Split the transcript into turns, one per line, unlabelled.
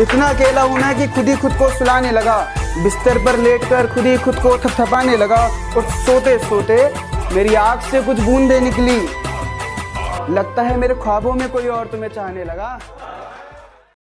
इतना अकेला हूं मैं कि खुद ही खुद को सुलाने लगा। बिस्तर पर लेटकर खुद ही खुद को थपथपाने लगा और सोते सोते मेरी आँख से कुछ बूंदें निकली। लगता है मेरे ख्वाबों में कोई और तुम्हें चाहने लगा।